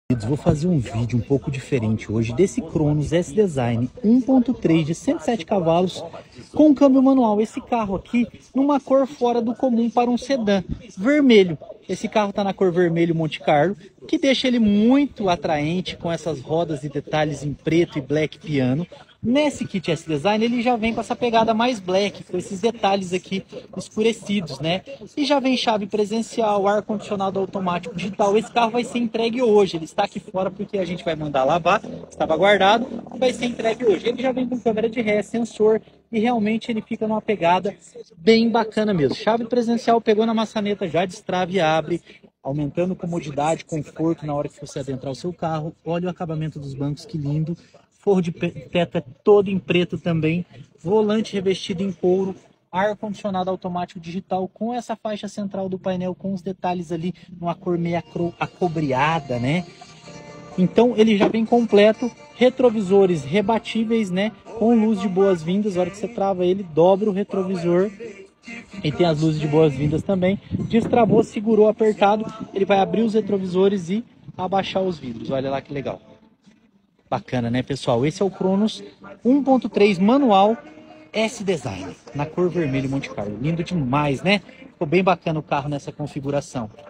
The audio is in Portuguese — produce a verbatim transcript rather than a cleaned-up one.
Vou fazer um vídeo um pouco diferente hoje desse Cronos S-Design um ponto três de cento e sete cavalos com câmbio manual. Esse carro aqui numa cor fora do comum para um sedã, vermelho. Esse carro está na cor vermelho Monte Carlo, que deixa ele muito atraente com essas rodas e detalhes em preto e black piano. Nesse kit S-Design ele já vem com essa pegada mais black, com esses detalhes aqui escurecidos, né? E já vem chave presencial, ar-condicionado automático digital. Esse carro vai ser entregue hoje, ele está aqui fora porque a gente vai mandar lavar, estava guardado, vai ser entregue hoje. Ele já vem com câmera de ré, sensor e realmente ele fica numa pegada bem bacana mesmo. Chave presencial, pegou na maçaneta, já destrava e abre, aumentando comodidade, conforto na hora que você adentrar o seu carro. Olha o acabamento dos bancos, que lindo. Forro de teto é todo em preto também, volante revestido em couro, ar-condicionado automático digital com essa faixa central do painel com os detalhes ali numa cor meio acobreada, né? Então ele já vem completo, retrovisores rebatíveis, né? Com luz de boas-vindas, a hora que você trava ele, dobra o retrovisor e tem as luzes de boas-vindas também. Destravou, segurou apertado, ele vai abrir os retrovisores e abaixar os vidros, olha lá que legal. Bacana, né, pessoal? Esse é o Cronos um ponto três manual S-Design, na cor vermelho Monte Carlo. Lindo demais, né? Ficou bem bacana o carro nessa configuração.